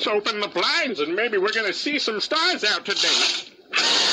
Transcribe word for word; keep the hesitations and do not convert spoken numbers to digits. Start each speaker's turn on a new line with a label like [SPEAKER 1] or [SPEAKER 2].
[SPEAKER 1] Let's open the blinds and maybe we're going to see some stars out today.